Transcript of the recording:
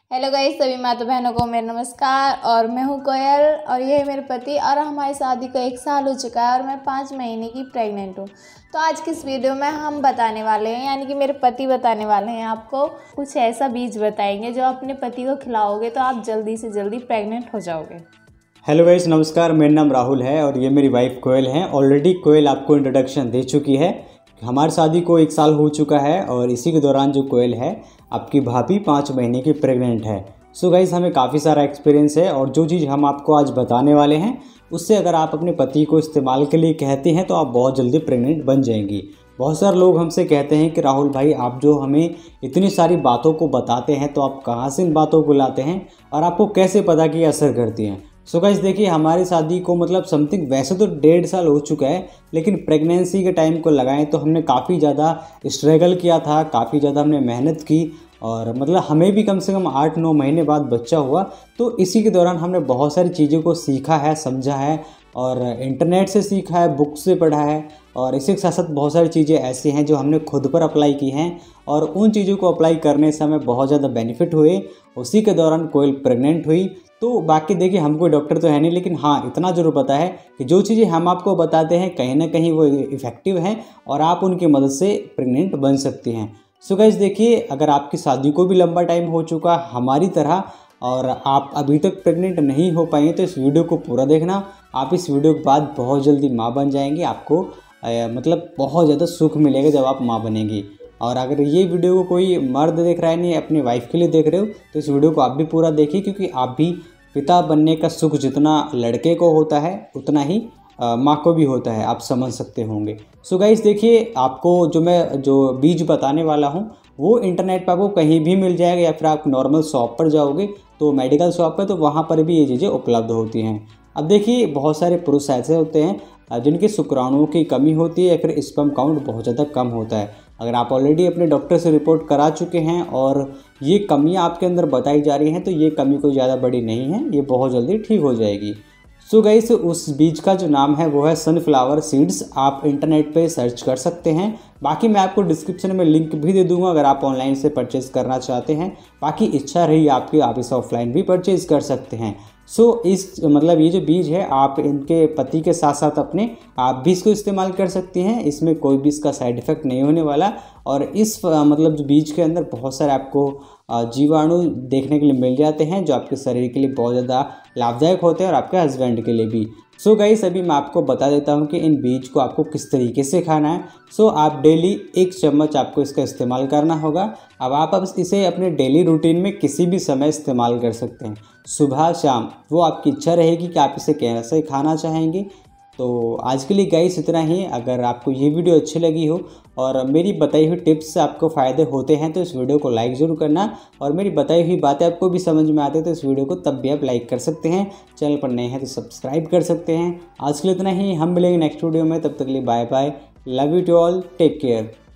Hello guys, सभी माता बहनों को मेरा नमस्कार। और मैं हूं कोयल और ये है मेरे पति और हमारी शादी को 1 साल हो चुका है और मैं 5 महीने की प्रेग्नेंट हूं। तो आज की इस वीडियो में हम बताने वाले हैं, यानी कि मेरे पति बताने वाले हैं, आपको कुछ ऐसा बीज बताएंगे जो अपने पति को खिलाओगे तो आप जल्दी से जल्दी प्रेग्नेंट हो जाओगे। हेलो गाइस, नमस्कार। मेरा नाम राहुल है और ये मेरी वाइफ कोयल है। ऑलरेडी कोयल आपको इंट्रोडक्शन दे चुकी है। हमारी शादी को 1 साल हो चुका है और इसी के दौरान जो कोयल है आपकी भाभी 5 महीने की प्रेग्नेंट है। सो गाइस, हमें काफ़ी सारा एक्सपीरियंस है और जो चीज़ हम आपको आज बताने वाले हैं उससे अगर आप अपने पति को इस्तेमाल के लिए कहते हैं तो आप बहुत जल्दी प्रेग्नेंट बन जाएंगी। बहुत सारे लोग हमसे कहते हैं कि राहुल भाई, आप जो हमें इतनी सारी बातों को बताते हैं तो आप कहाँ से इन बातों को लाते हैं और आपको कैसे पता कि असर करती हैं। सो गाइस देखिए, हमारी शादी को मतलब समथिंग वैसे तो 1.5 साल हो चुका है, लेकिन प्रेगनेंसी के टाइम को लगाएं तो हमने काफ़ी ज़्यादा स्ट्रगल किया था, काफ़ी ज़्यादा हमने मेहनत की और मतलब हमें भी कम से कम 8-9 महीने बाद बच्चा हुआ। तो इसी के दौरान हमने बहुत सारी चीज़ों को सीखा है, समझा है और इंटरनेट से सीखा है, बुक से पढ़ा है और इसी के साथ साथ बहुत सारी चीज़ें ऐसी हैं जो हमने खुद पर अप्लाई की हैं और उन चीज़ों को अप्लाई करने से हमें बहुत ज़्यादा बेनिफिट हुए। उसी के दौरान कोयल प्रेग्नेंट हुई। तो बाकी देखिए, हम कोई डॉक्टर तो है नहीं, लेकिन हाँ इतना ज़रूर पता है कि जो चीज़ें हम आपको बताते हैं कहीं ना कहीं वो इफ़ेक्टिव हैं और आप उनकी मदद से प्रेग्नेंट बन सकती हैं। सो गाइस देखिए, अगर आपकी शादी को भी लंबा टाइम हो चुका हमारी तरह और आप अभी तक प्रेग्नेंट नहीं हो पाई तो इस वीडियो को पूरा देखना। आप इस वीडियो के बाद बहुत जल्दी माँ बन जाएंगी। आपको मतलब बहुत ज़्यादा सुख मिलेगा जब आप माँ बनेंगी। और अगर ये वीडियो को कोई मर्द देख रहा है, नहीं अपनी वाइफ के लिए देख रहे हो, तो इस वीडियो को आप भी पूरा देखिए, क्योंकि आप भी पिता बनने का सुख जितना लड़के को होता है उतना ही माँ को भी होता है, आप समझ सकते होंगे। सो गाइस देखिए, आपको जो बीज बताने वाला हूँ वो इंटरनेट पर आपको कहीं भी मिल जाएगा या फिर आप नॉर्मल शॉप पर जाओगे तो मेडिकल शॉप पर, तो वहाँ पर भी ये चीज़ें उपलब्ध होती हैं। अब देखिए, बहुत सारे पुरुष ऐसे होते हैं जिनके शुक्राणुओं की कमी होती है या फिर स्पर्म काउंट बहुत ज़्यादा कम होता है। अगर आप ऑलरेडी अपने डॉक्टर से रिपोर्ट करा चुके हैं और ये कमियां आपके अंदर बताई जा रही हैं तो ये कमी कोई ज़्यादा बड़ी नहीं है, ये बहुत जल्दी ठीक हो जाएगी। सो गाइस, उस बीज का जो नाम है वो है सनफ्लावर सीड्स। आप इंटरनेट पे सर्च कर सकते हैं। बाकी मैं आपको डिस्क्रिप्शन में लिंक भी दे दूंगा अगर आप ऑनलाइन से परचेज़ करना चाहते हैं। बाकी इच्छा रही आपकी, आप इसे ऑफलाइन भी परचेज़ कर सकते हैं। सो इस मतलब ये जो बीज है आप इनके पति के साथ साथ अपने आप भी इसको इस्तेमाल कर सकती हैं। इसमें कोई भी इसका साइड इफ़ेक्ट नहीं होने वाला और इस मतलब जो बीज के अंदर बहुत सारे आपको जीवाणु देखने के लिए मिल जाते हैं जो आपके शरीर के लिए बहुत ज़्यादा लाभदायक होते हैं और आपके हस्बैंड के लिए भी। सो गाइस, अभी मैं आपको बता देता हूँ कि इन बीज को आपको किस तरीके से खाना है। सो आप डेली 1 चम्मच आपको इसका इस्तेमाल करना होगा। अब इसे अपने डेली रूटीन में किसी भी समय इस्तेमाल कर सकते हैं, सुबह शाम, वो आपकी इच्छा रहेगी कि आप इसे कैसे खाना चाहेंगे। तो आज के लिए गाइस इतना ही। अगर आपको ये वीडियो अच्छी लगी हो और मेरी बताई हुई टिप्स से आपको फ़ायदे होते हैं तो इस वीडियो को लाइक ज़रूर करना और मेरी बताई हुई बातें आपको भी समझ में आती है तो इस वीडियो को तब भी आप लाइक कर सकते हैं। चैनल पर नए हैं तो सब्सक्राइब कर सकते हैं। आज के लिए इतना ही। हम मिलेंगे नेक्स्ट वीडियो में, तब तक के लिए bye bye. Love you to all, take care.